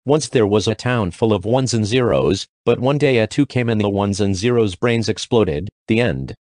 Once there was a town full of ones and zeros, but one day a 2 came and the ones and zeros brains exploded. The end.